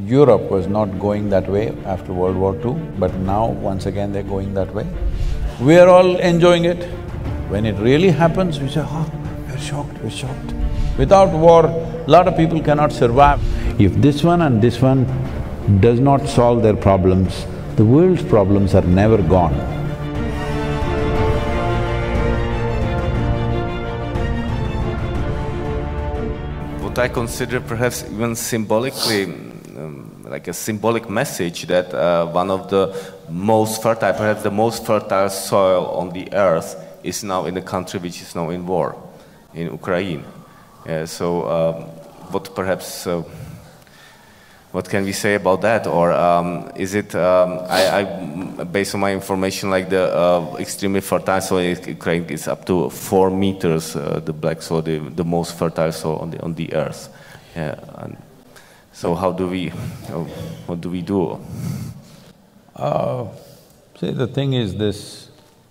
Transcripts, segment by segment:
Europe was not going that way after World War II, but now once again they're going that way. We are all enjoying it. When it really happens, we say, oh, we're shocked, we're shocked. Without war, a lot of people cannot survive. If this one and this one does not solve their problems, the world's problems are never gone. What I consider perhaps even symbolically, like a symbolic message that one of the most fertile, perhaps the most fertile soil on the earth is now in a country which is now in war, in Ukraine. What perhaps, what can we say about that? Or is it, based on my information, like the extremely fertile soil in Ukraine is up to 4 meters, the black soil, the most fertile soil on the earth. So how do we, what do we do? See, the thing is this,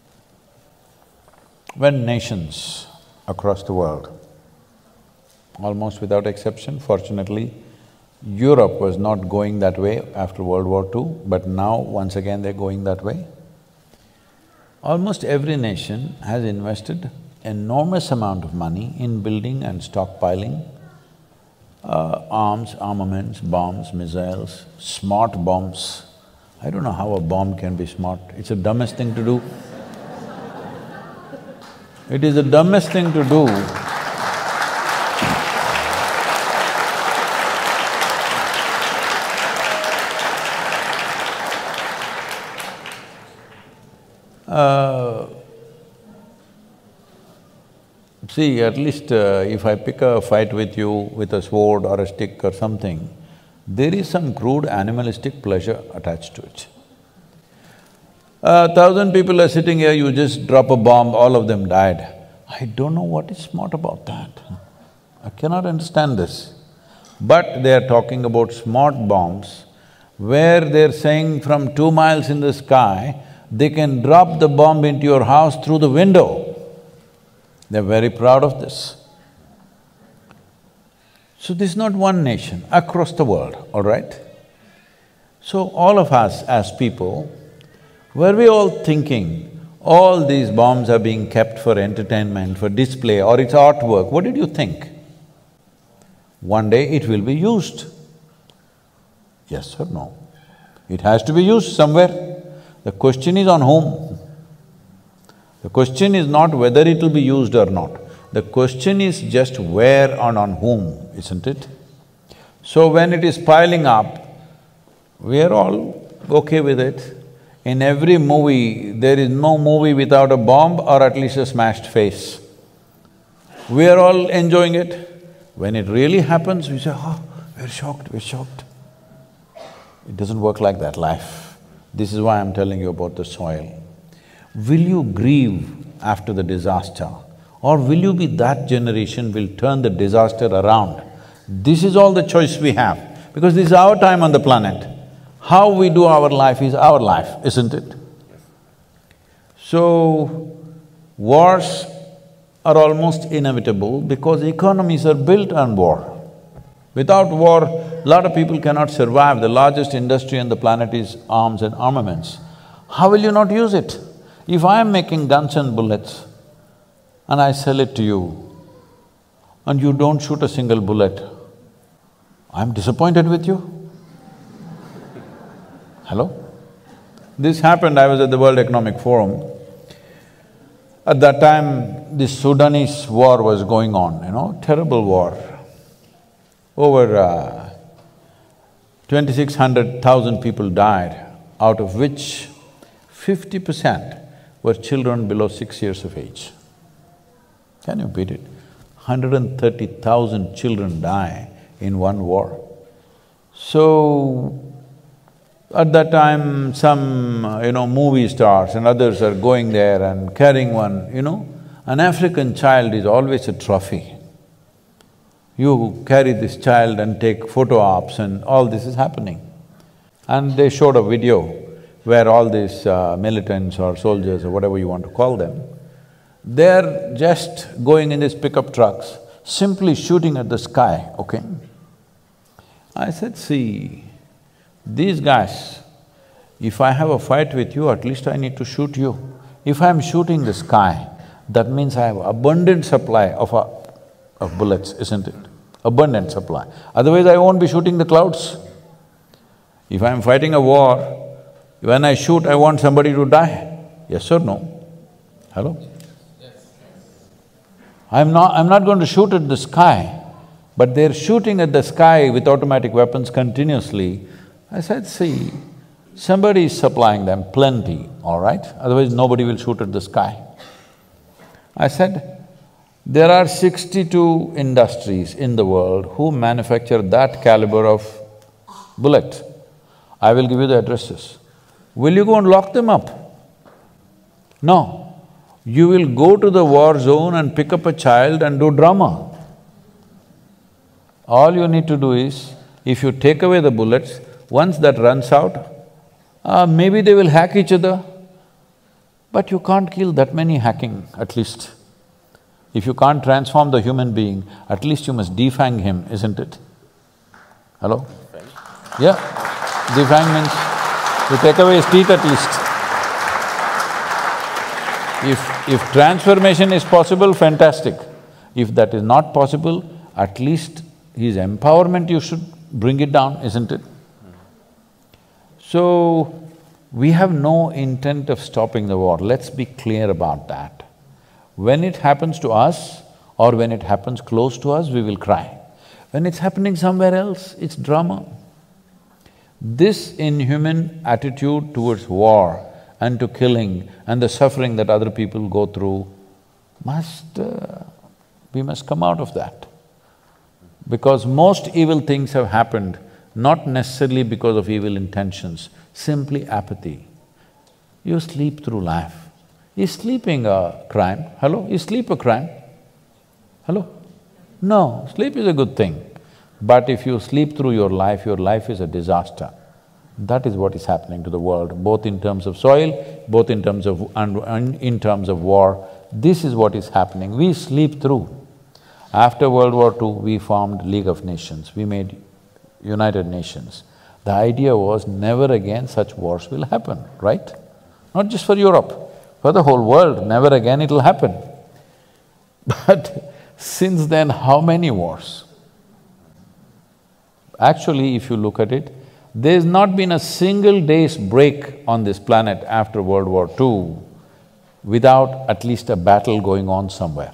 when nations across the world, almost without exception, fortunately, Europe was not going that way after World War II, but now once again they're going that way. Almost every nation has invested enormous amount of money in building and stockpiling arms, armaments, bombs, missiles, smart bombs. I don't know how a bomb can be smart, it's the dumbest thing to do. It is the dumbest thing to do. See, at least if I pick a fight with you with a sword or a stick or something, there is some crude animalistic pleasure attached to it. 1,000 people are sitting here, you just drop a bomb, all of them died. I don't know what is smart about that. I cannot understand this. But they are talking about smart bombs, where they're saying from 2 miles in the sky, they can drop the bomb into your house through the window. They're very proud of this. So this is not one nation, across the world, all right? So all of us as people, were we all thinking, all these bombs are being kept for entertainment, for display, or it's artwork, what did you think? One day it will be used. Yes or no? It has to be used somewhere. The question is on whom? The question is not whether it will be used or not. The question is just where and on whom, isn't it? So when it is piling up, we are all okay with it. In every movie, there is no movie without a bomb or at least a smashed face. We are all enjoying it. When it really happens, we say, oh, we're shocked, we're shocked. It doesn't work like that, life. This is why I'm telling you about the soil. Will you grieve after the disaster, or will you be that generation will turn the disaster around? This is all the choice we have, because this is our time on the planet. How we do our life is our life, isn't it? So, wars are almost inevitable because economies are built on war. Without war, a lot of people cannot survive. The largest industry on the planet is arms and armaments. How will you not use it? If I am making guns and bullets and I sell it to you and you don't shoot a single bullet, I'm disappointed with you. Hello? This happened, I was at the World Economic Forum. At that time, the Sudanese war was going on, terrible war. Over 2,600,000 people died, out of which 50% were children below 6 years of age. Can you beat it? 130,000 children die in one war. So, at that time, some, movie stars and others are going there and carrying one, an African child is always a trophy. You carry this child and take photo ops and all this is happening. And they showed a video where all these militants or soldiers or whatever you want to call them, they're just going in these pickup trucks, simply shooting at the sky, okay? I said, see, These guys, if I have a fight with you, at least I need to shoot you. If I'm shooting the sky, that means I have abundant supply of bullets, isn't it? Abundant supply. Otherwise I won't be shooting the clouds. If I'm fighting a war, when I shoot, I want somebody to die. Yes or no? Hello? I'm not going to shoot at the sky, but they're shooting at the sky with automatic weapons continuously. I said, see, somebody is supplying them plenty, all right? Otherwise nobody will shoot at the sky. I said, there are 62 industries in the world who manufacture that caliber of bullet. I will give you the addresses. Will you go and lock them up? No. You will go to the war zone and pick up a child and do drama. All you need to do is, if you take away the bullets, once that runs out, maybe they will hack each other, but you can't kill that many hacking, at least. If you can't transform the human being, at least you must defang him, isn't it? Hello? Yeah, defang means you take away his teeth at least. If transformation is possible, fantastic. If that is not possible, at least his empowerment you should bring it down, isn't it? So, we have no intent of stopping the war, let's be clear about that. When it happens to us or when it happens close to us, we will cry. When it's happening somewhere else, it's drama. This inhuman attitude towards war and to killing and the suffering that other people go through we must come out of that. Because most evil things have happened not necessarily because of evil intentions, simply apathy. You sleep through life. Is sleeping a crime? Hello? Is sleep a crime? Hello? No, sleep is a good thing. But if you sleep through your life is a disaster. That is what is happening to the world, both in terms of soil, both in terms of… and in terms of war. This is what is happening, we sleep through. After World War II, we formed League of Nations, we made United Nations. The idea was never again such wars will happen, right? Not just for Europe, for the whole world, never again it'll happen. But since then, how many wars? Actually, if you look at it, there's not been a single day's break on this planet after World War II without at least a battle going on somewhere.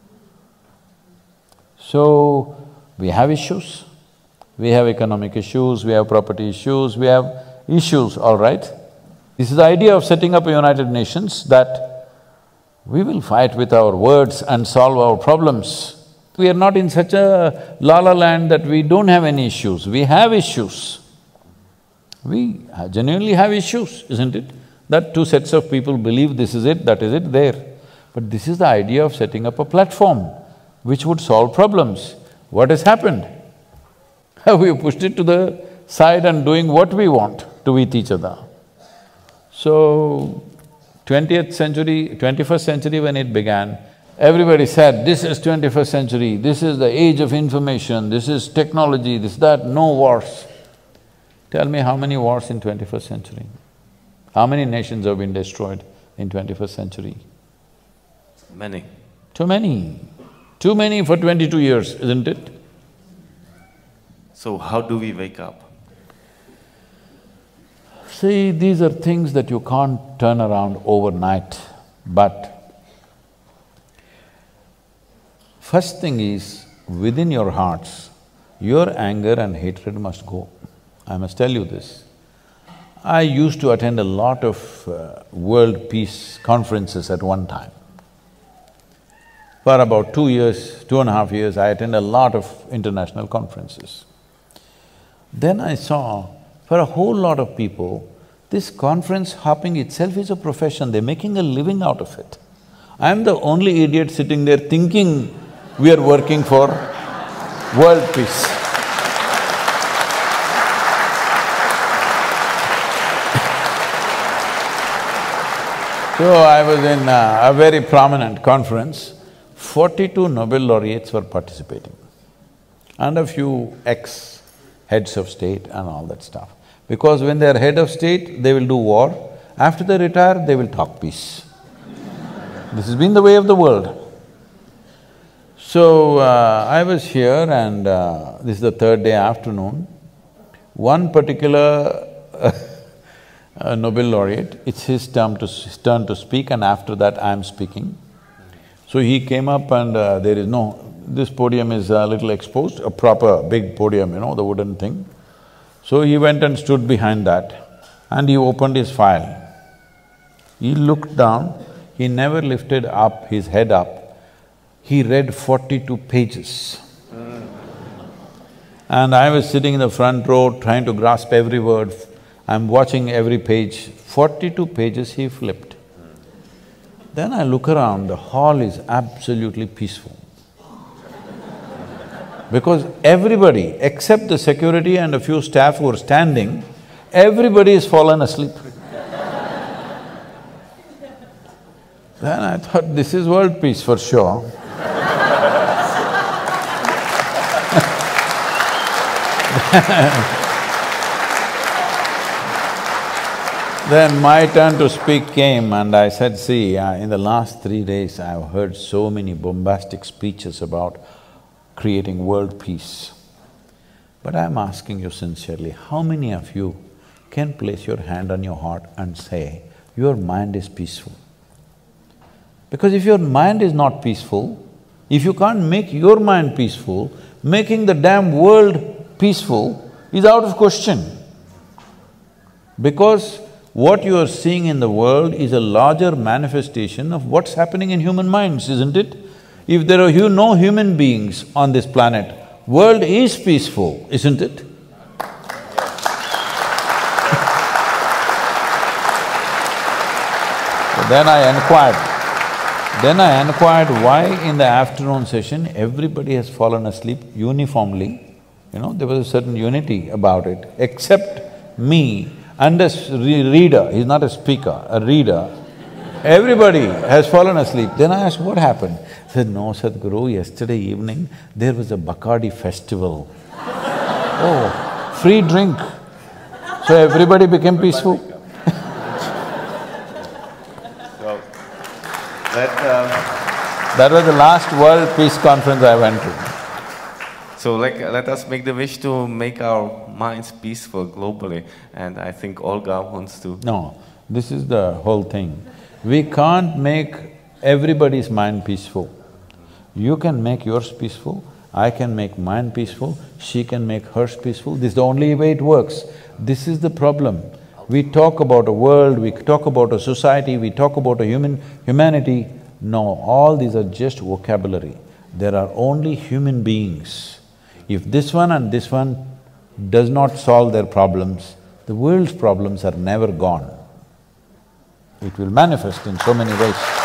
So, we have issues, we have economic issues, we have property issues, we have issues, all right? This is the idea of setting up a United Nations, that we will fight with our words and solve our problems. We are not in such a la-la land that we don't have any issues, we have issues. We genuinely have issues, isn't it? That two sets of people believe this is it, that is it, there. But this is the idea of setting up a platform which would solve problems. What has happened? We have pushed it to the side and doing what we want to with each other. So, 20th century, 21st century when it began, everybody said, this is 21st century, this is the age of information, this is technology, this, that, no wars. Tell me how many wars in 21st century? How many nations have been destroyed in 21st century? Many. Too many. Too many for 22 years, isn't it? So how do we wake up? See, these are things that you can't turn around overnight, but first thing is, within your hearts, your anger and hatred must go. I must tell you this. I used to attend a lot of world peace conferences at one time. For about 2 years, 2.5 years, I attended a lot of international conferences. Then I saw, for a whole lot of people, this conference hopping itself is a profession, they're making a living out of it. I'm the only idiot sitting there thinking we are working for world peace. So I was in a very prominent conference, 42 Nobel laureates were participating and a few ex-heads of state and all that stuff. Because when they are head of state, they will do war. After they retire, they will talk peace. This has been the way of the world. So, I was here and this is the third day afternoon. One particular Nobel laureate, it's his turn to speak, and after that I'm speaking. So he came up and there is this podium is a little exposed, a proper big podium, the wooden thing. So he went and stood behind that and he opened his file. He looked down, he never lifted up his head up. He read 42 pages. And I was sitting in the front row trying to grasp every word. I'm watching every page. 42 pages he flipped. Then I look around, the hall is absolutely peaceful. Because everybody, except the security and a few staff who are standing, everybody has fallen asleep. Then I thought, this is world peace for sure. Then my turn to speak came and I said, see, in the last 3 days I've heard so many bombastic speeches about creating world peace. But I'm asking you sincerely, how many of you can place your hand on your heart and say, your mind is peaceful? Because if your mind is not peaceful, if you can't make your mind peaceful, making the damn world peaceful is out of question. Because what you are seeing in the world is a larger manifestation of what's happening in human minds, isn't it? If there are no human beings on this planet, world is peaceful, isn't it? So then I inquired why in the afternoon session everybody has fallen asleep uniformly. There was a certain unity about it, except me and a reader, he's not a speaker, a reader. Everybody has fallen asleep. Then I asked, what happened? He said, no, Sadhguru, yesterday evening there was a Bacardi festival. Oh, free drink. So everybody became peaceful. So, that was the last World Peace Conference I went to. So let us make the wish to make our minds peaceful globally, and I think Olga wants to… No, this is the whole thing. We can't make everybody's mind peaceful. You can make yours peaceful, I can make mine peaceful, she can make hers peaceful, this is the only way it works. This is the problem. We talk about a world, we talk about a society, we talk about a humanity. No, all these are just vocabulary. There are only human beings. If this one and this one does not solve their problems, the world's problems are never gone. It will manifest in so many ways.